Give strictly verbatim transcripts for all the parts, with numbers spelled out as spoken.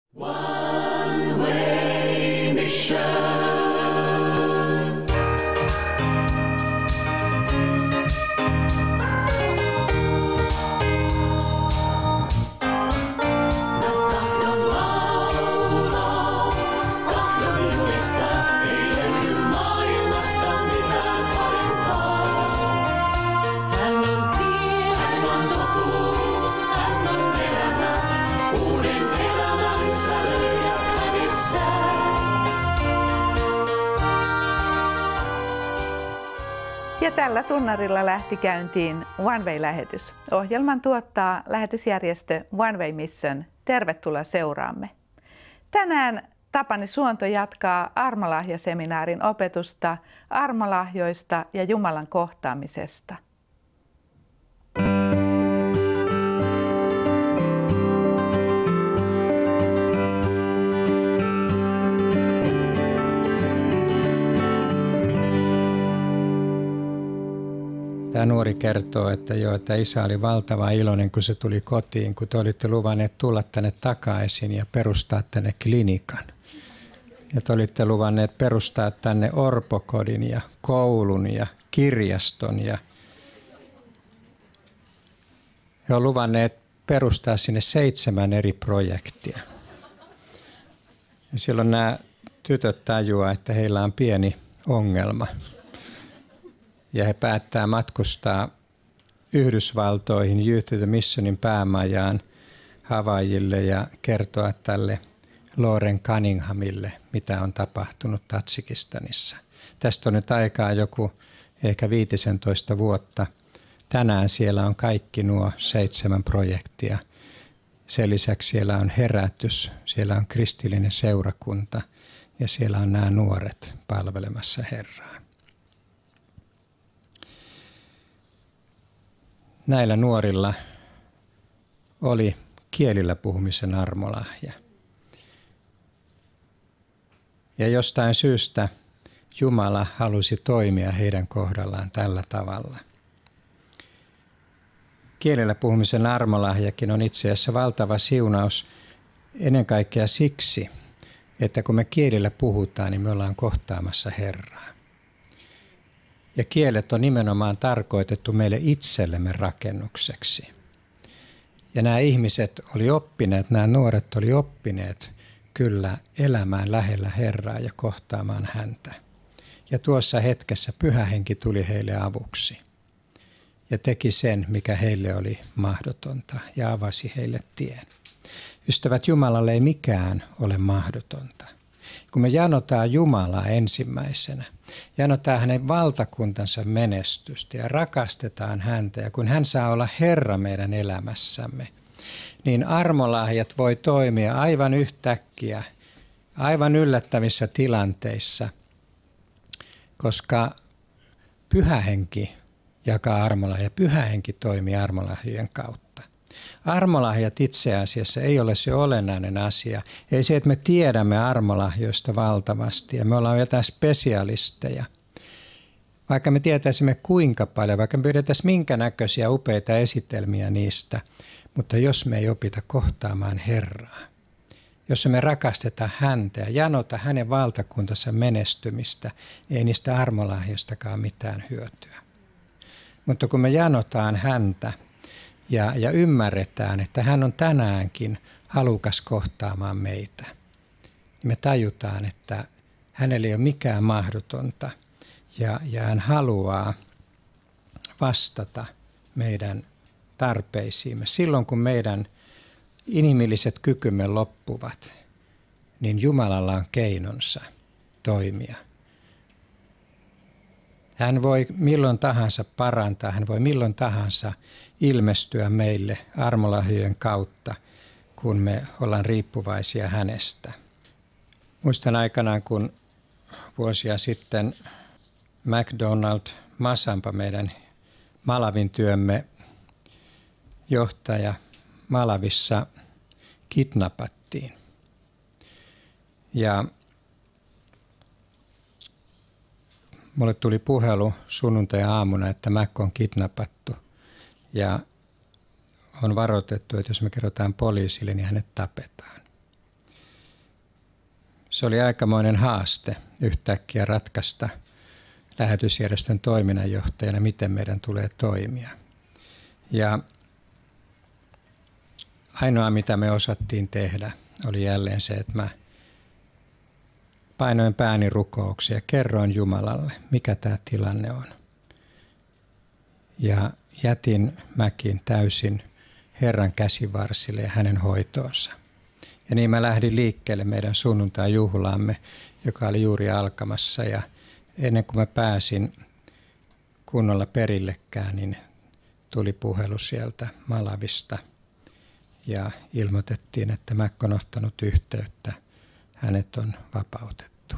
One way mission. Ja tällä tunnarilla lähti käyntiin One Way-lähetys. Ohjelman tuottaa lähetysjärjestö One Way Mission. Tervetuloa seuraamme. Tänään Tapani Suonto jatkaa Armolahjaseminaarin opetusta armolahjoista ja Jumalan kohtaamisesta. Tämä nuori kertoo, että joo, että isä oli valtava iloinen, kun se tuli kotiin, kun te olitte luvanneet tulla tänne takaisin ja perustaa tänne klinikan. Ja te olitte luvanneet perustaa tänne orpokodin ja koulun ja kirjaston. Ja he on luvanneet perustaa sinne seitsemän eri projektia. Ja silloin nämä tytöt tajuaa, että heillä on pieni ongelma. Ja he päättää matkustaa Yhdysvaltoihin Youth to the Missionin päämajaan Havaijille ja kertoa tälle Loren Cunninghamille, mitä on tapahtunut Tatsikistanissa. Tästä on nyt aikaa joku ehkä viisitoista vuotta. Tänään siellä on kaikki nuo seitsemän projektia. Sen lisäksi siellä on herätys, siellä on kristillinen seurakunta ja siellä on nämä nuoret palvelemassa Herraa. Näillä nuorilla oli kielillä puhumisen armolahja. Ja jostain syystä Jumala halusi toimia heidän kohdallaan tällä tavalla. Kielillä puhumisen armolahjakin on itse asiassa valtava siunaus ennen kaikkea siksi, että kun me kielillä puhutaan, niin me ollaan kohtaamassa Herraa. Ja kielet on nimenomaan tarkoitettu meille itsellemme rakennukseksi. Ja nämä ihmiset oli oppineet, nämä nuoret oli oppineet kyllä elämään lähellä Herraa ja kohtaamaan häntä. Ja tuossa hetkessä Pyhä Henki tuli heille avuksi ja teki sen, mikä heille oli mahdotonta ja avasi heille tien. Ystävät, Jumalalle ei mikään ole mahdotonta. Kun me janotaan Jumalaa ensimmäisenä, janotaan hänen valtakuntansa menestystä ja rakastetaan häntä, ja kun hän saa olla Herra meidän elämässämme, niin armolahjat voi toimia aivan yhtäkkiä, aivan yllättävissä tilanteissa, koska Pyhä Henki jakaa armolahja, Pyhä Henki toimii armolahjojen kautta. Armolahjat itse asiassa ei ole se olennainen asia. Ei se, että me tiedämme armolahjoista valtavasti ja me ollaan jotain spesialisteja. Vaikka me tietäisimme kuinka paljon, vaikka me pyydettäisiin minkä näköisiä upeita esitelmiä niistä, mutta jos me ei opita kohtaamaan Herraa, jos me rakastetaan häntä ja janota hänen valtakuntansa menestymistä, ei niistä armolahjoistakaan mitään hyötyä. Mutta kun me janotaan häntä, Ja, ja ymmärretään, että hän on tänäänkin halukas kohtaamaan meitä. Me tajutaan, että hänellä ei ole mikään mahdotonta ja, ja hän haluaa vastata meidän tarpeisiimme. Silloin kun meidän inhimilliset kykymme loppuvat, niin Jumalalla on keinonsa toimia. Hän voi milloin tahansa parantaa, hän voi milloin tahansa ilmestyä meille armolahjojen kautta, kun me ollaan riippuvaisia hänestä. Muistan aikanaan, kun vuosia sitten McDonald Masampa, meidän Malavin työmme johtaja Malavissa, kidnappattiin. Ja mulle tuli puhelu sunnuntai-aamuna, että Mac on kidnappattu ja on varoitettu, että jos me kerrotaan poliisille, niin hänet tapetaan. Se oli aikamoinen haaste yhtäkkiä ratkaista lähetysjärjestön toiminnanjohtajana, miten meidän tulee toimia. Ja ainoa, mitä me osattiin tehdä, oli jälleen se, että mä painoin pääni rukouksia ja kerroin Jumalalle, mikä tämä tilanne on. Ja jätin mäkin täysin Herran käsivarsille ja hänen hoitoonsa. Ja niin mä lähdin liikkeelle meidän sunnuntai-juhlaamme, joka oli juuri alkamassa. Ja ennen kuin mä pääsin kunnolla perillekään, niin tuli puhelu sieltä Malavista. Ja ilmoitettiin, että Mäkk on ottanut yhteyttä. Hänet on vapautettu.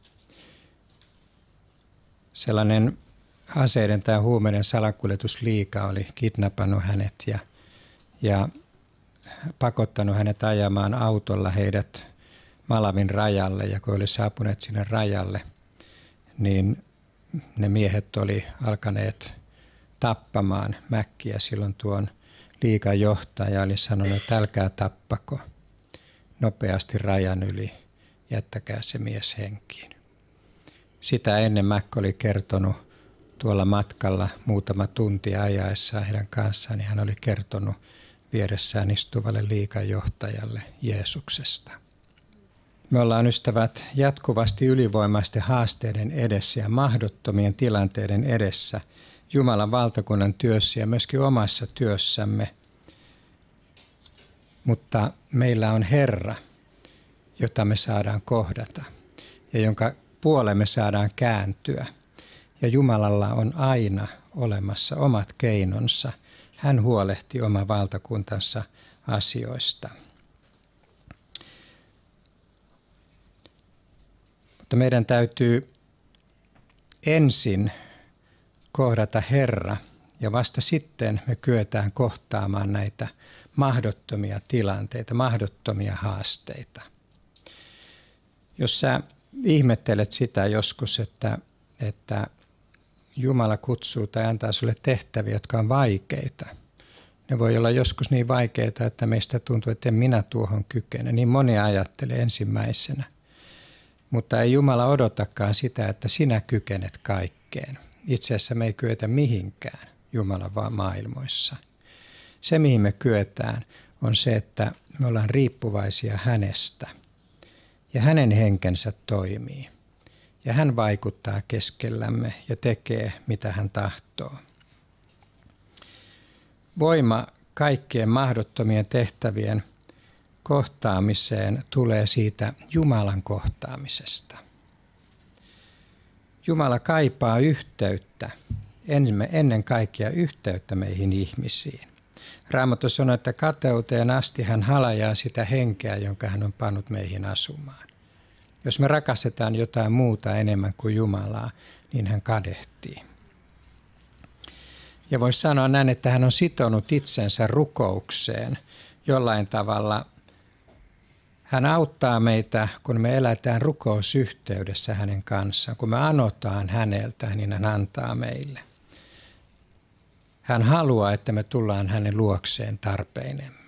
Sellainen aseiden tai huumeiden salakuljetusliiga oli kidnappannut hänet ja, ja pakottanut hänet ajamaan autolla heidät Malavin rajalle. Ja kun oli saapuneet sinne rajalle, niin ne miehet oli alkaneet tappamaan Mäkkiä. Silloin tuon liigan johtaja oli sanonut, että älkää tappako, nopeasti rajan yli, jättäkää se mies henkiin. Sitä ennen Mäkk oli kertonut tuolla matkalla muutama tunti ajaessaan heidän kanssaan, niin hän oli kertonut vieressään istuvalle liigan johtajalle Jeesuksesta. Me ollaan, ystävät, jatkuvasti ylivoimaisten haasteiden edessä ja mahdottomien tilanteiden edessä Jumalan valtakunnan työssä ja myöskin omassa työssämme. Mutta meillä on Herra, jota me saadaan kohdata ja jonka puolemme saadaan kääntyä. Ja Jumalalla on aina olemassa omat keinonsa. Hän huolehtii oman valtakuntansa asioista. Mutta meidän täytyy ensin kohdata Herra ja vasta sitten me kyetään kohtaamaan näitä mahdottomia tilanteita, mahdottomia haasteita. Jos sä ihmettelet sitä joskus, että, että Jumala kutsuu tai antaa sulle tehtäviä, jotka on vaikeita. Ne voi olla joskus niin vaikeita, että meistä tuntuu, että en minä tuohon kykene. Niin moni ajattelee ensimmäisenä. Mutta ei Jumala odotakaan sitä, että sinä kykenet kaikkeen. Itse asiassa me ei kyetä mihinkään Jumalan maailmoissa. Se, mihin me kyetään, on se, että me ollaan riippuvaisia hänestä. Ja hänen henkensä toimii. Ja hän vaikuttaa keskellämme ja tekee, mitä hän tahtoo. Voima kaikkien mahdottomien tehtävien kohtaamiseen tulee siitä Jumalan kohtaamisesta. Jumala kaipaa yhteyttä, ennen kaikkea yhteyttä meihin ihmisiin. Raamattu sanoo, että kateuteen asti hän halajaa sitä henkeä, jonka hän on pannut meihin asumaan. Jos me rakastetaan jotain muuta enemmän kuin Jumalaa, niin hän kadehtii. Ja voisi sanoa näin, että hän on sitonut itsensä rukoukseen jollain tavalla. Hän auttaa meitä, kun me elätään rukousyhteydessä hänen kanssaan. Kun me anotaan häneltä, niin hän antaa meille. Hän haluaa, että me tullaan hänen luokseen tarpeinemme.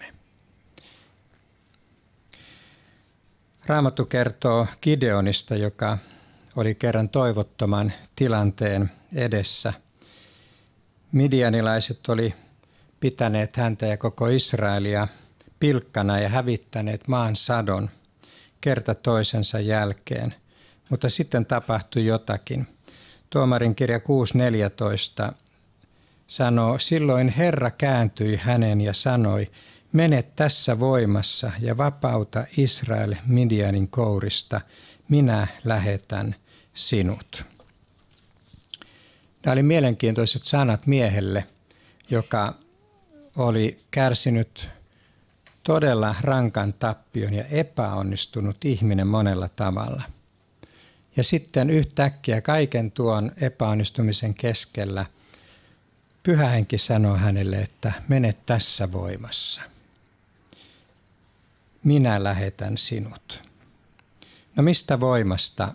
Raamattu kertoo Gideonista, joka oli kerran toivottoman tilanteen edessä. Midianilaiset oli pitäneet häntä ja koko Israelia pilkkana ja hävittäneet maan sadon kerta toisensa jälkeen. Mutta sitten tapahtui jotakin. Tuomarin kirja kuusi neljätoista sanoo, silloin Herra kääntyi hänen ja sanoi, mene tässä voimassa ja vapauta Israel Midianin kourista, minä lähetän sinut. Nämä oli mielenkiintoiset sanat miehelle, joka oli kärsinyt todella rankan tappion ja epäonnistunut ihminen monella tavalla. Ja sitten yhtäkkiä kaiken tuon epäonnistumisen keskellä Pyhä Henki sanoo hänelle, että mene tässä voimassa. Minä lähetän sinut. No mistä voimasta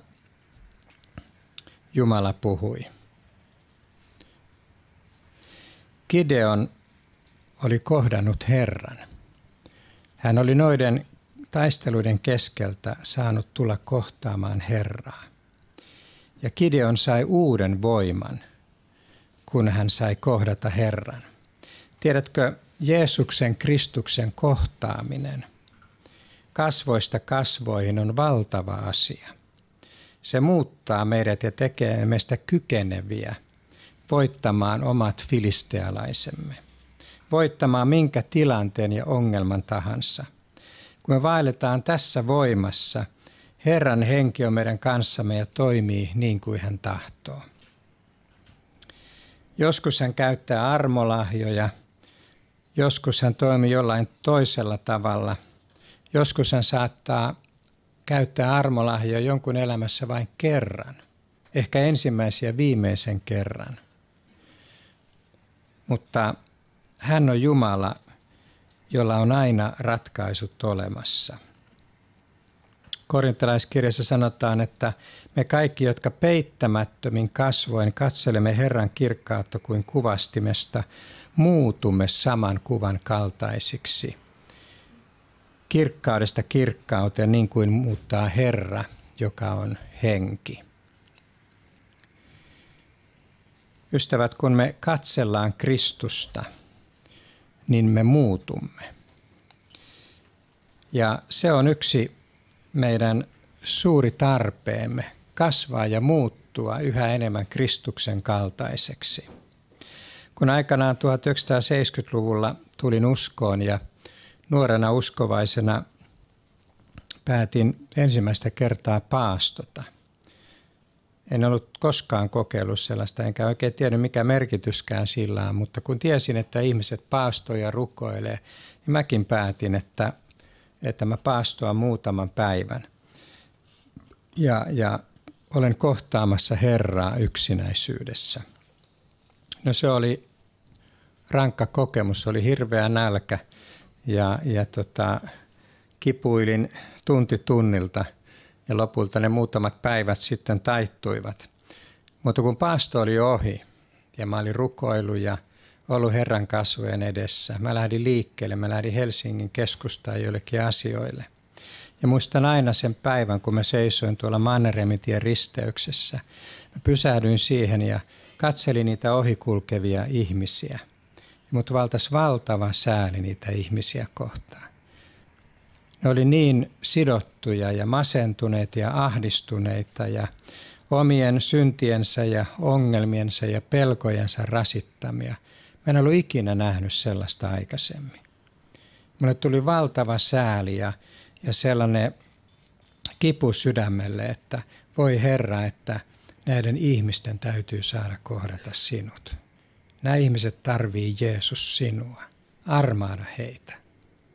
Jumala puhui? Gideon oli kohdannut Herran. Hän oli noiden taisteluiden keskeltä saanut tulla kohtaamaan Herraa. Ja Gideon sai uuden voiman, kun hän sai kohdata Herran. Tiedätkö, Jeesuksen Kristuksen kohtaaminen kasvoista kasvoihin on valtava asia. Se muuttaa meidät ja tekee meistä kykeneviä voittamaan omat filistealaisemme, voittamaan minkä tilanteen ja ongelman tahansa. Kun me vaelletaan tässä voimassa, Herran henki on meidän kanssamme ja toimii niin kuin hän tahtoo. Joskus hän käyttää armolahjoja, joskus hän toimii jollain toisella tavalla, joskus hän saattaa käyttää armolahjoja jonkun elämässä vain kerran, ehkä ensimmäisen ja viimeisen kerran. Mutta hän on Jumala, jolla on aina ratkaisut olemassa. Korintalaiskirjassa sanotaan, että me kaikki, jotka peittämättömin kasvoin katselemme Herran kirkkautta kuin kuvastimesta, muutumme saman kuvan kaltaisiksi. Kirkkaudesta kirkkauteen niin kuin muuttaa Herra, joka on henki. Ystävät, kun me katsellaan Kristusta, niin me muutumme. Ja se on yksi meidän suuri tarpeemme, kasvaa ja muuttua yhä enemmän Kristuksen kaltaiseksi. Kun aikanaan tuhatyhdeksänsataaseitsemänkymmentäluvulla tulin uskoon ja nuorena uskovaisena päätin ensimmäistä kertaa paastota. En ollut koskaan kokeillut sellaista, enkä oikein tiedä mikä merkityskään sillä on, mutta kun tiesin, että ihmiset paastoi ja rukoilee, niin mäkin päätin, että, että mä paastoan muutaman päivän. Ja, ja olen kohtaamassa Herraa yksinäisyydessä. No se oli rankka kokemus, oli hirveä nälkä ja, ja tota, kipuilin tunti tunnilta. Ja lopulta ne muutamat päivät sitten taittuivat. Mutta kun paasto oli ohi ja mä olin rukoillut ja ollut Herran kasvojen edessä, mä lähdin liikkeelle, mä lähdin Helsingin keskustaan joillekin asioille. Ja muistan aina sen päivän, kun mä seisoin tuolla Mannerheimin risteyksessä. Mä pysähdyin siihen ja katselin niitä ohikulkevia ihmisiä. Mut valtas valtava sääli niitä ihmisiä kohtaan. Ne oli niin sidottuja ja masentuneita ja ahdistuneita ja omien syntiensä ja ongelmiensa ja pelkojensa rasittamia. Mä en ollut ikinä nähnyt sellaista aikaisemmin. Mulle tuli valtava sääli ja, ja sellainen kipu sydämelle, että voi Herra, että näiden ihmisten täytyy saada kohdata sinut. Nämä ihmiset tarvii Jeesus sinua. Armaada heitä.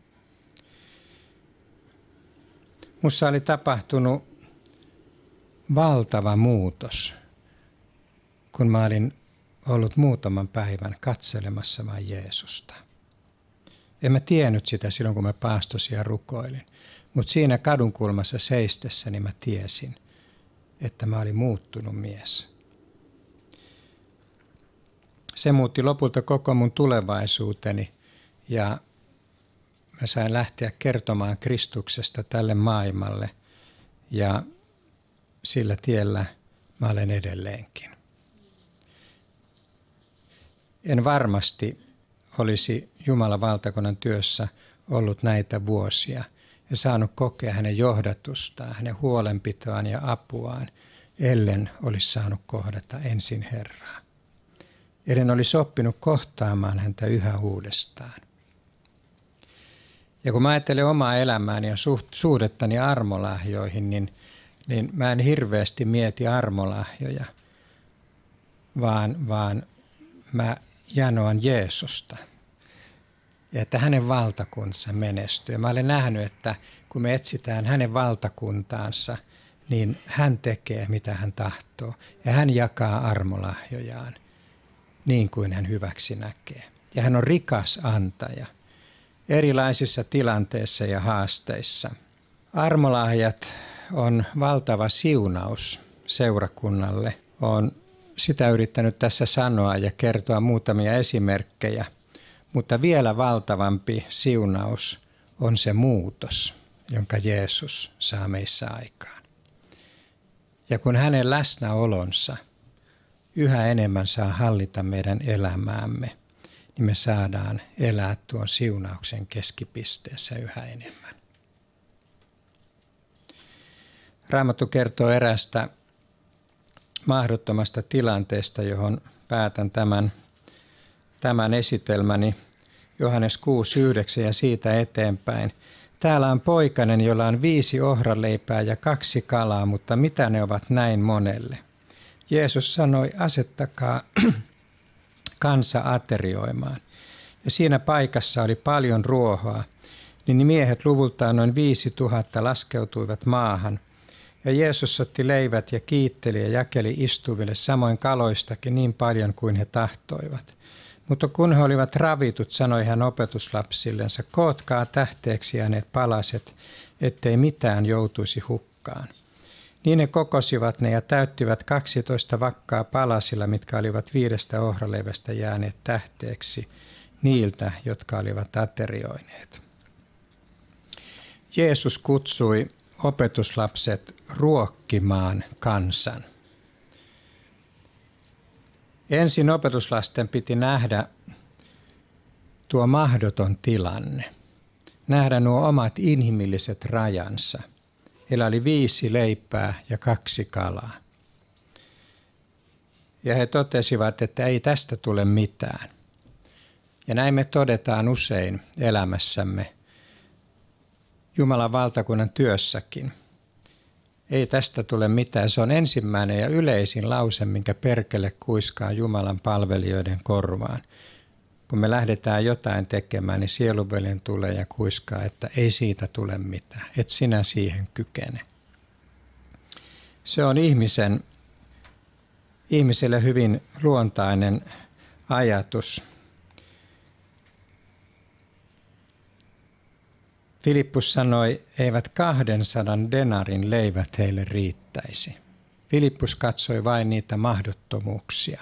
Musta oli tapahtunut valtava muutos, kun mä olin ollut muutaman päivän katselemassa vain Jeesusta. En mä tiennyt sitä silloin, kun mä paastosin ja rukoilin, mutta siinä kadunkulmassa seistessäni mä tiesin, että mä olin muuttunut mies. Se muutti lopulta koko mun tulevaisuuteni ja mä sain lähteä kertomaan Kristuksesta tälle maailmalle ja sillä tiellä mä olen edelleenkin. En varmasti olisi Jumalan valtakunnan työssä ollut näitä vuosia ja saanut kokea hänen johdatustaan, hänen huolenpitoaan ja apuaan, ellen olisi saanut kohdata ensin Herraa. Ellen olisi oppinut kohtaamaan häntä yhä uudestaan. Ja kun mä ajattelen omaa elämääni ja suhdettani armolahjoihin, niin, niin mä en hirveästi mieti armolahjoja, vaan, vaan mä janoan Jeesusta. Ja että hänen valtakuntansa menestyy. Mä olen nähnyt, että kun me etsitään hänen valtakuntaansa, niin hän tekee mitä hän tahtoo. Ja hän jakaa armolahjojaan niin kuin hän hyväksi näkee. Ja hän on rikas antaja erilaisissa tilanteissa ja haasteissa. Armolahjat on valtava siunaus seurakunnalle. Olen sitä yrittänyt tässä sanoa ja kertoa muutamia esimerkkejä, mutta vielä valtavampi siunaus on se muutos, jonka Jeesus saa meissä aikaan. Ja kun hänen läsnäolonsa yhä enemmän saa hallita meidän elämäämme, niin me saadaan elää tuon siunauksen keskipisteessä yhä enemmän. Raamattu kertoo erästä mahdottomasta tilanteesta, johon päätän tämän, tämän esitelmäni. Johannes kuusi yhdeksän ja siitä eteenpäin. Täällä on poikanen, jolla on viisi ohraleipää ja kaksi kalaa, mutta mitä ne ovat näin monelle? Jeesus sanoi, asettakaa kansa aterioimaan. Ja siinä paikassa oli paljon ruohoa, niin miehet luvultaan noin viisi tuhatta laskeutuivat maahan. Ja Jeesus otti leivät ja kiitteli ja jakeli istuville samoin kaloistakin niin paljon kuin he tahtoivat. Mutta kun he olivat ravitut, sanoi hän opetuslapsillensa, kootkaa tähteeksi jääneet palaset, ettei mitään joutuisi hukkaan. Niin he kokosivat ne ja täyttivät kaksitoista vakkaa palasilla, mitkä olivat viidestä ohraleivästä jääneet tähteeksi niiltä, jotka olivat aterioineet. Jeesus kutsui opetuslapset ruokkimaan kansan. Ensin opetuslasten piti nähdä tuo mahdoton tilanne, nähdä nuo omat inhimilliset rajansa. Heillä oli viisi leipää ja kaksi kalaa. Ja he totesivat, että ei tästä tule mitään. Ja näin me todetaan usein elämässämme, Jumalan valtakunnan työssäkin. Ei tästä tule mitään. Se on ensimmäinen ja yleisin lause, minkä perkele kuiskaa Jumalan palvelijoiden korvaan. Kun me lähdetään jotain tekemään, niin sielunveljen tulee ja kuiskaa, että ei siitä tule mitään. Et sinä siihen kykene. Se on ihmisen, ihmiselle hyvin luontainen ajatus. Filippus sanoi, eivät kahdensadan denarin leivät heille riittäisi. Filippus katsoi vain niitä mahdottomuuksia.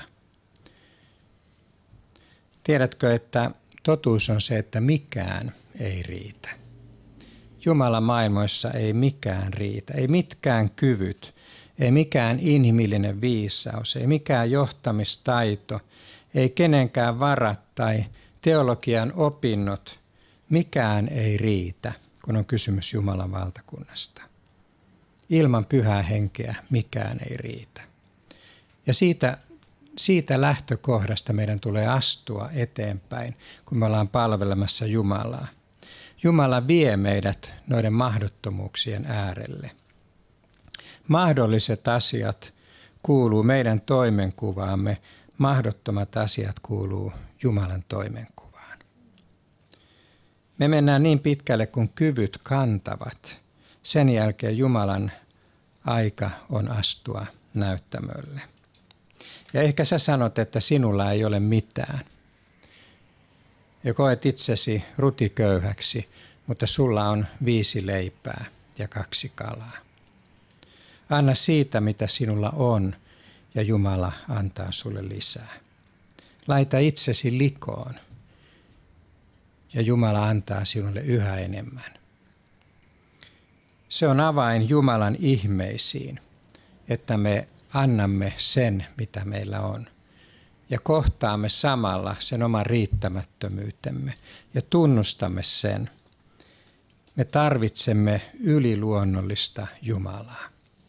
Tiedätkö, että totuus on se, että mikään ei riitä. Jumalan maailmoissa ei mikään riitä, ei mitkään kyvyt, ei mikään inhimillinen viisaus, ei mikään johtamistaito, ei kenenkään varat tai teologian opinnot. Mikään ei riitä, kun on kysymys Jumalan valtakunnasta. Ilman pyhää henkeä mikään ei riitä. Ja siitä, siitä lähtökohdasta meidän tulee astua eteenpäin, kun me ollaan palvelemassa Jumalaa. Jumala vie meidät noiden mahdottomuuksien äärelle. Mahdolliset asiat kuuluu meidän toimenkuvaamme, mahdottomat asiat kuuluu Jumalan toimenkuvaan. Me mennään niin pitkälle, kun kyvyt kantavat. Sen jälkeen Jumalan aika on astua näyttämölle. Ja ehkä sä sanot, että sinulla ei ole mitään. Ja koet itsesi rutiköyhäksi, mutta sulla on viisi leipää ja kaksi kalaa. Anna siitä, mitä sinulla on, ja Jumala antaa sulle lisää. Laita itsesi likoon. Ja Jumala antaa sinulle yhä enemmän. Se on avain Jumalan ihmeisiin, että me annamme sen, mitä meillä on. Ja kohtaamme samalla sen oman riittämättömyytemme ja tunnustamme sen. Me tarvitsemme yliluonnollista Jumalaa.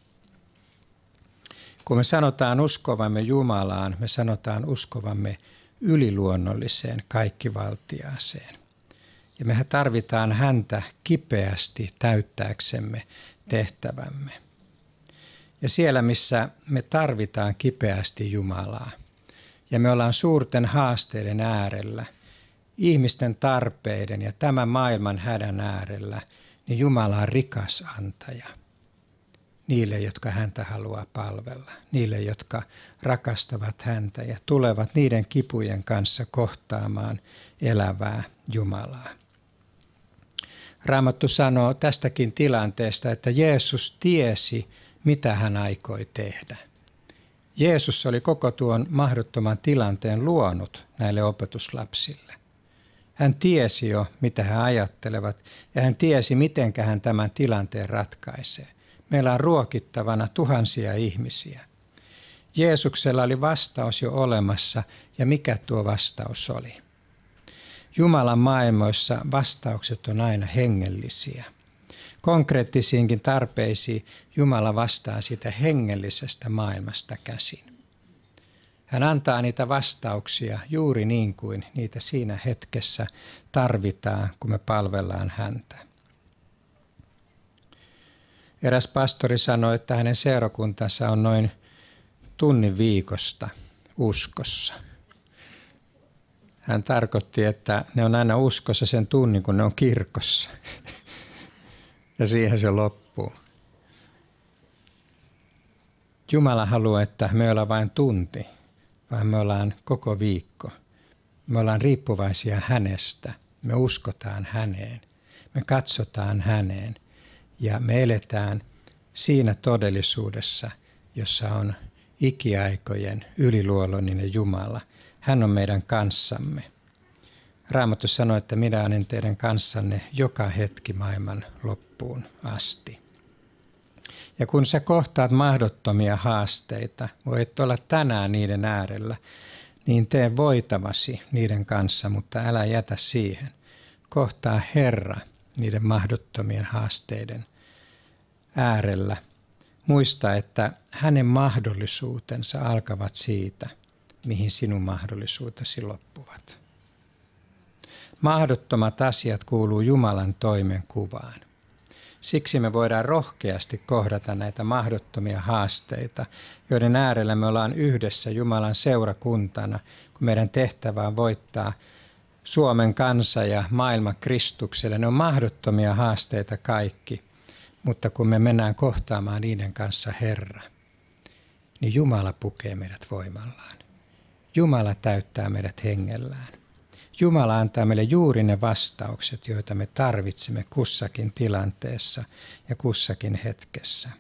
Kun me sanotaan uskovamme Jumalaan, me sanotaan uskovamme yliluonnolliseen kaikkivaltiaaseen. Ja mehän tarvitaan häntä kipeästi täyttääksemme tehtävämme. Ja siellä, missä me tarvitaan kipeästi Jumalaa, ja me ollaan suurten haasteiden äärellä, ihmisten tarpeiden ja tämän maailman hädän äärellä, niin Jumala on rikas antaja niille, jotka häntä haluaa palvella, niille, jotka rakastavat häntä ja tulevat niiden kipujen kanssa kohtaamaan elävää Jumalaa. Raamattu sanoo tästäkin tilanteesta, että Jeesus tiesi, mitä hän aikoi tehdä. Jeesus oli koko tuon mahdottoman tilanteen luonut näille opetuslapsille. Hän tiesi jo, mitä he ajattelevat, ja hän tiesi, miten hän tämän tilanteen ratkaisee. Meillä on ruokittavana tuhansia ihmisiä. Jeesuksella oli vastaus jo olemassa, ja mikä tuo vastaus oli? Jumalan maailmoissa vastaukset on aina hengellisiä. Konkreettisiinkin tarpeisiin Jumala vastaa sitä hengellisestä maailmasta käsin. Hän antaa niitä vastauksia juuri niin kuin niitä siinä hetkessä tarvitaan, kun me palvellaan häntä. Eräs pastori sanoi, että hänen seurakuntansa on noin tunnin viikosta uskossa. Hän tarkoitti, että ne on aina uskossa sen tunnin, kun ne on kirkossa. Ja siihen se loppuu. Jumala haluaa, että me ollaan vain tunti, vaan me ollaan koko viikko. Me ollaan riippuvaisia hänestä. Me uskotaan häneen. Me katsotaan häneen. Ja me eletään siinä todellisuudessa, jossa on ikiaikojen yliluonnollinen Jumala. Hän on meidän kanssamme. Raamattu sanoo, että minä olen teidän kanssanne joka hetki maailman loppuun asti. Ja kun sä kohtaat mahdottomia haasteita, voit olla tänään niiden äärellä, niin tee voitavasi niiden kanssa, mutta älä jätä siihen. Kohtaa Herra niiden mahdottomien haasteiden äärellä. Muista, että hänen mahdollisuutensa alkavat siitä, mihin sinun mahdollisuutesi loppuvat. Mahdottomat asiat kuuluu Jumalan toimenkuvaan. Siksi me voidaan rohkeasti kohdata näitä mahdottomia haasteita, joiden äärellä me ollaan yhdessä Jumalan seurakuntana, kun meidän tehtävä on voittaa Suomen kansa ja maailma Kristukselle. Ne on mahdottomia haasteita kaikki, mutta kun me mennään kohtaamaan niiden kanssa Herra, niin Jumala pukee meidät voimallaan. Jumala täyttää meidät hengellään. Jumala antaa meille juuri ne vastaukset, joita me tarvitsemme kussakin tilanteessa ja kussakin hetkessä.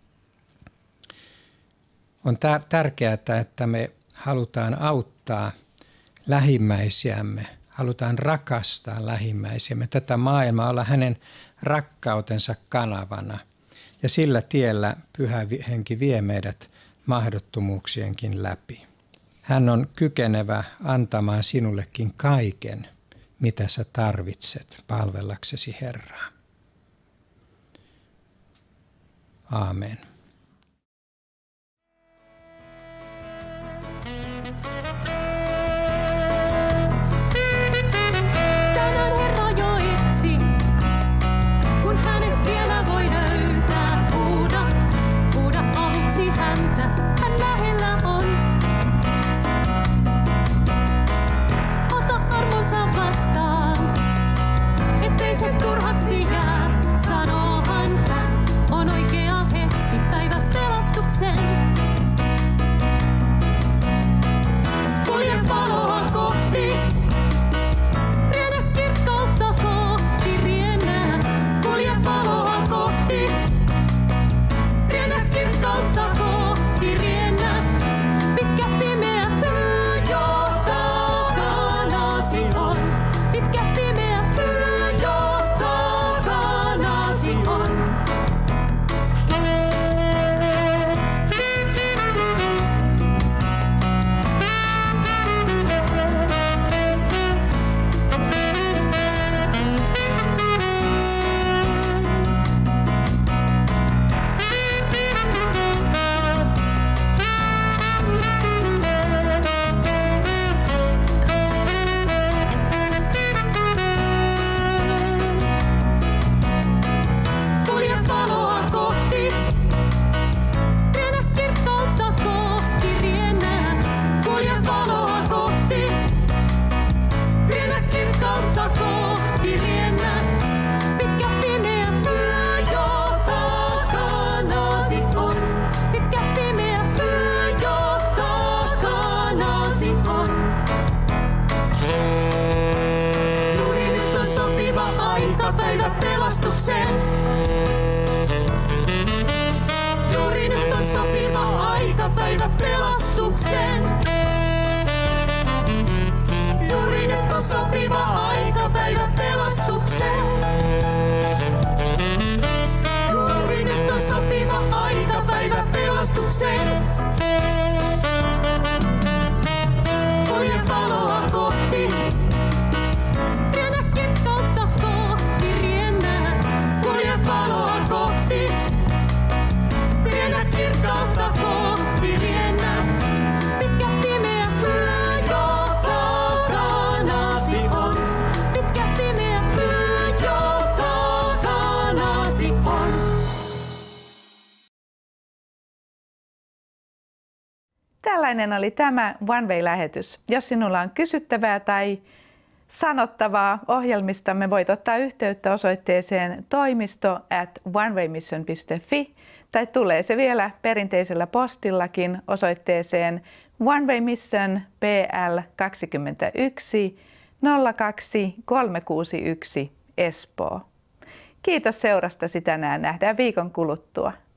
On tärkeää, että me halutaan auttaa lähimmäisiämme, halutaan rakastaa lähimmäisiämme, tätä maailmaa, olla hänen rakkautensa kanavana. Ja sillä tiellä Pyhä Henki vie meidät mahdottomuuksienkin läpi. Hän on kykenevä antamaan sinullekin kaiken, mitä sä tarvitset palvellaksesi Herraa. Aamen. Tänään Herra jo etsi, kun hänet vielä voi löytää. Huuda, huuda avuksi häntä, hän lähellä on. Ettei se turhaksi jää, sanoohan hän, on oikea hetki päivä pelastuksen. Kulje valoa kohti, riennä kirkkautta kohti, riennä. Kulje valoa kohti, riennä kirkkautta kohti, riennä. Pitkä pimeä yö jo takanasi on, pitkä pimeä yö jo takanasi on. Kulje valoa kohti, riennä kirkkautta kohti, riennä. Kulje valoa kohti, riennä kirkkautta kohti, riennä. Pitkä pimeä yö jo takanasi on, pitkä pimeä yö jo takanasi on. Juuri nyt on sopiva aika päivä pelastukseen. Juuri nyt on sopiva aika päivä pelastukseen. Juuri nyt on sopiva aika Tällainen oli tämä One Way-lähetys. Jos sinulla on kysyttävää tai sanottavaa ohjelmistamme, voit ottaa yhteyttä osoitteeseen toimisto at onewaymission piste fi tai tulee se vielä perinteisellä postillakin osoitteeseen One Way Mission P L kaksikymmentäyksi nolla kaksi kolme kuusi yksi Espoo. Kiitos seurastasi tänään. Nähdään viikon kuluttua.